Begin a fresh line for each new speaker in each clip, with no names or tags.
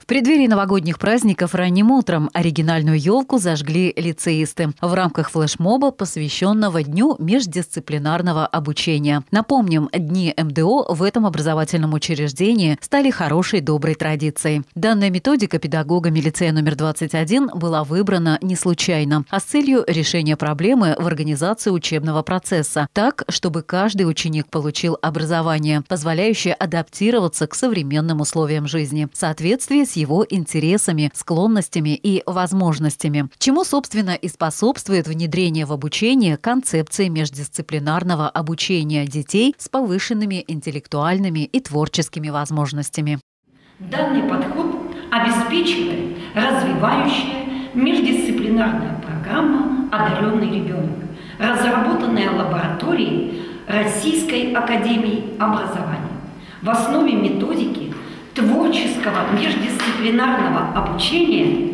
преддверии новогодних праздников ранним утром оригинальную елку зажгли лицеисты в рамках флешмоба, посвященного Дню междисциплинарного обучения. Напомним, дни МДО в этом образовательном учреждении стали хорошей доброй традицией. Данная методика педагогами лицея номер 21 была выбрана не случайно, а с целью решения проблемы в организации учебного процесса так, чтобы каждый ученик получил образование, позволяющее адаптироваться к современным условиям жизни в соответствии с его интересами, склонностями и возможностями, чему, собственно, и способствует внедрение в обучение концепции междисциплинарного обучения детей с повышенными интеллектуальными и творческими возможностями.
Данный подход обеспечивает развивающая междисциплинарная программа «Одаренный ребенок», разработанная лабораторией Российской академии образования. В основе методики творческого междисциплинарного обучения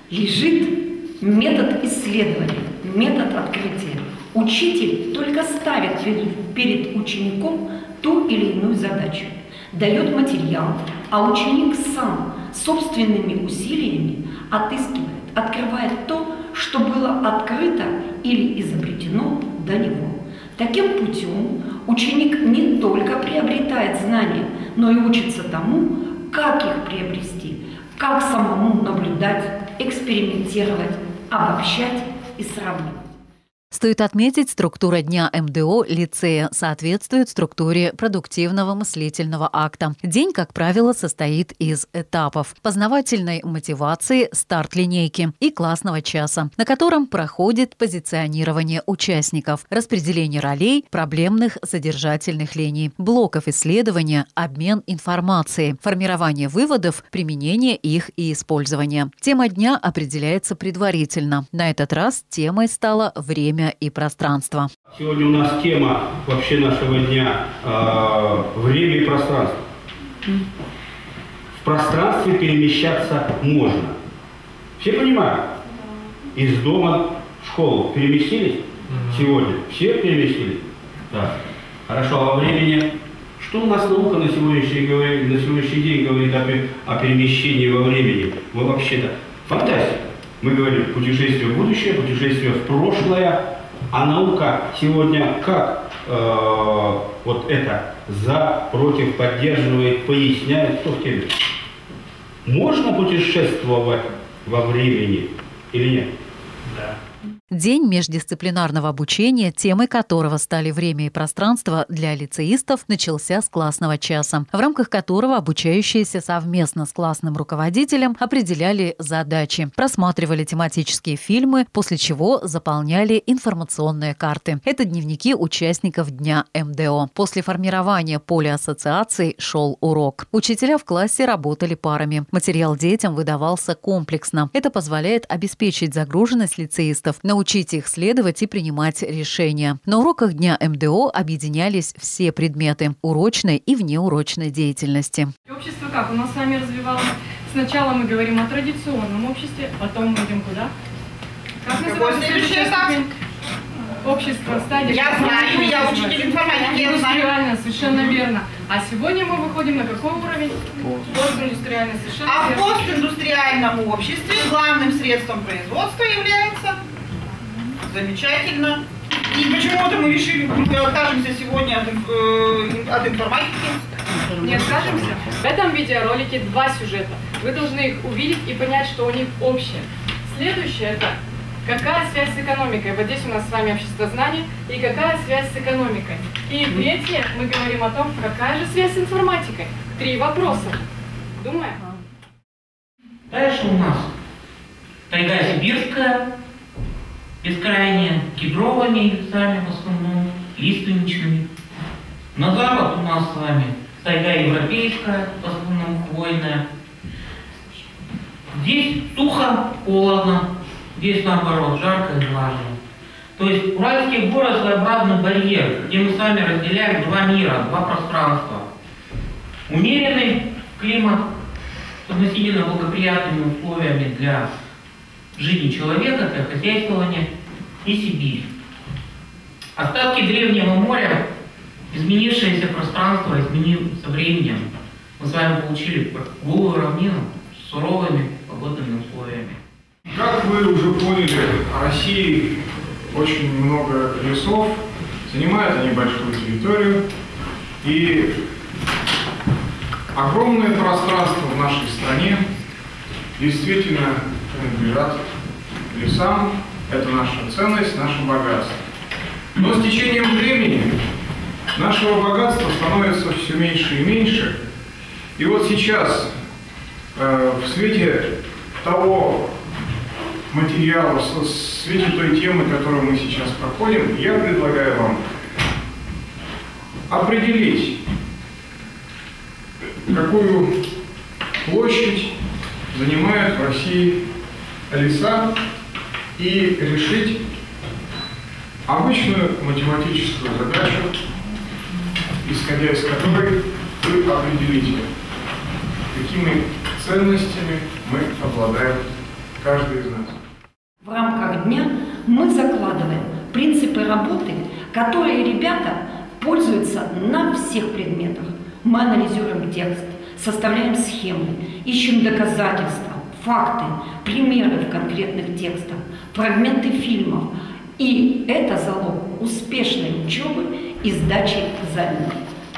лежит метод исследования, метод открытия. Учитель только ставит перед учеником ту или иную задачу, дает материал, а ученик сам собственными усилиями отыскивает, открывает то, что было открыто или изобретено до него. Таким путем ученик не только приобретает знания, но и учится тому, как их приобрести, как самому наблюдать, экспериментировать, обобщать и сравнивать.
Стоит отметить, структура Дня МДО лицея соответствует структуре продуктивного мыслительного акта. День, как правило, состоит из этапов: познавательной мотивации, старт линейки и классного часа, на котором проходит позиционирование участников, распределение ролей, проблемных содержательных линий, блоков исследования, обмен информацией, формирование выводов, применение их и использование. Тема дня определяется предварительно. На этот раз темой стало время и пространство.
Сегодня у нас тема вообще нашего дня время и пространство. В пространстве перемещаться можно. Все понимают? Из дома в школу переместились сегодня? Все переместились? Да. Хорошо, а во времени? Что у нас наука на сегодняшний день говорит о перемещении во времени? Мы вообще-то фантастика. Мы говорим путешествие в будущее, путешествие в прошлое, а наука сегодня как вот это за, против, поддерживает, поясняет, что в теме. Можно путешествовать во времени или нет? Да.
День междисциплинарного обучения, темой которого стали время и пространство для лицеистов, начался с классного часа, в рамках которого обучающиеся совместно с классным руководителем определяли задачи, просматривали тематические фильмы, после чего заполняли информационные карты. Это дневники участников Дня МДО. После формирования поля ассоциаций шел урок. Учителя в классе работали парами. Материал детям выдавался комплексно. Это позволяет обеспечить загруженность лицеистов, научить их следовать и принимать решения. На уроках Дня МДО объединялись все предметы урочной и внеурочной деятельности.
Общество как? У нас с вами развивалось. Сначала мы говорим о традиционном обществе, потом мы идем куда? Как называется следующий этап? Общество, стадия.
Я знаю, я учитель информатики, я знаю.
Индустриально, совершенно верно. А сегодня мы выходим на какой уровень? Постиндустриально, совершенно
верно. А
верно.
в постиндустриальном обществе главным средством производства является... Замечательно. И почему-то мы решили, мы откажемся сегодня от информатики.
Не откажемся. В этом видеоролике два сюжета. Вы должны их увидеть и понять, что у них общее. Следующее – это какая связь с экономикой. Вот здесь у нас с вами общество знаний. И какая связь с экономикой. И третье, мы говорим о том, какая же связь с информатикой. 3 вопроса. Думаем?
Дальше у нас тайга сибирская, бескрайние, кедровыми лесами в основном, лиственничными. На запад у нас с вами тайга европейская, в основном хвойная. Здесь сухо, холодно, здесь наоборот, жарко и влажно. То есть Уральские горы своеобразный барьер, где мы с вами разделяем два мира, два пространства. Умеренный климат с относительно благоприятными условиями для жизни человека, для хозяйствования, и Сибирь. Остатки древнего моря, изменившееся пространство, изменилось со временем. Мы с вами получили голую равнину, суровыми погодными условиями.
Как вы уже поняли, в России очень много лесов, занимают они большую территорию, и огромное пространство в нашей стране действительно принадлежат лесам. Это наша ценность, наше богатство. Но с течением времени нашего богатства становится все меньше и меньше. И вот сейчас, в свете того материала, в свете той темы, которую мы сейчас проходим, я предлагаю вам определить, какую площадь занимают в России леса, и решить обычную математическую задачу, исходя из которой вы определите, какими ценностями мы обладаем, каждый из нас.
В рамках дня мы закладываем принципы работы, которые ребята пользуются на всех предметах. Мы анализируем текст, составляем схемы, ищем доказательства, факты, примеры в конкретных текстах, фрагменты фильмов. И это залог успешной учебы и сдачи экзаменов.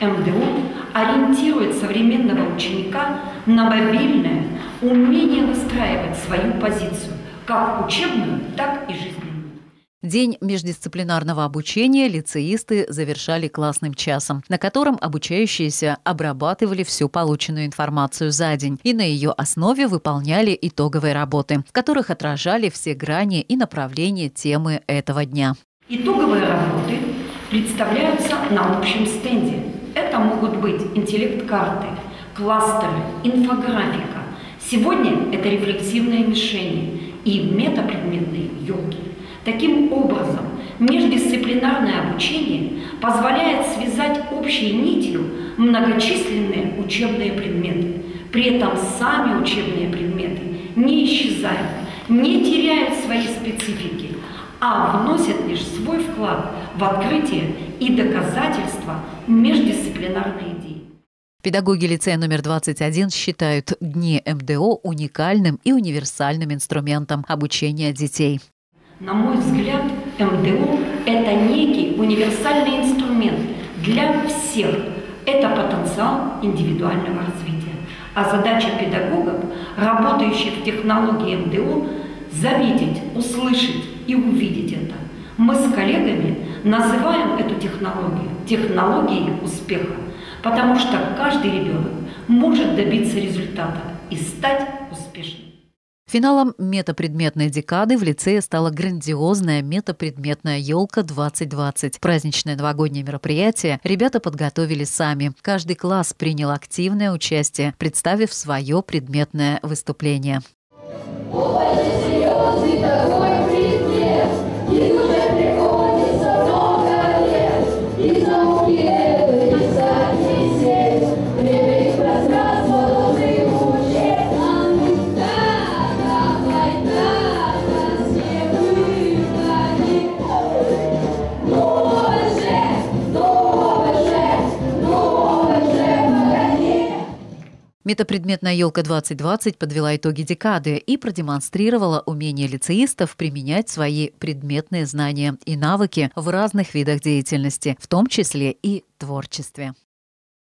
МДО ориентирует современного ученика на мобильное умение выстраивать свою позицию, как учебную, так и жизненную.
День междисциплинарного обучения лицеисты завершали классным часом, на котором обучающиеся обрабатывали всю полученную информацию за день и на ее основе выполняли итоговые работы, в которых отражали все грани и направления темы этого дня.
Итоговые работы представляются на общем стенде. Это могут быть интеллект-карты, кластеры, инфографика. Сегодня это рефлексивные мишени и метапредметные елки. Таким образом, междисциплинарное обучение позволяет связать общей нитью многочисленные учебные предметы. При этом сами учебные предметы не исчезают, не теряют своей специфики, а вносят лишь свой вклад в открытие и доказательство междисциплинарной идеи.
Педагоги лицея номер 21 считают дни МДО уникальным и универсальным инструментом обучения детей.
На мой взгляд, МДО – это некий универсальный инструмент для всех. Это потенциал индивидуального развития. А задача педагогов, работающих в технологии МДО, заметить, услышать и увидеть это. Мы с коллегами называем эту технологию технологией успеха, потому что каждый ребенок может добиться результата и стать успешным.
Финалом метапредметной декады в лицее стала грандиозная метапредметная елка-2020. Праздничное новогоднее мероприятие ребята подготовили сами. Каждый класс принял активное участие, представив свое предметное выступление. Метапредметная елка-2020 подвела итоги декады и продемонстрировала умение лицеистов применять свои предметные знания и навыки в разных видах деятельности, в том числе и творчестве.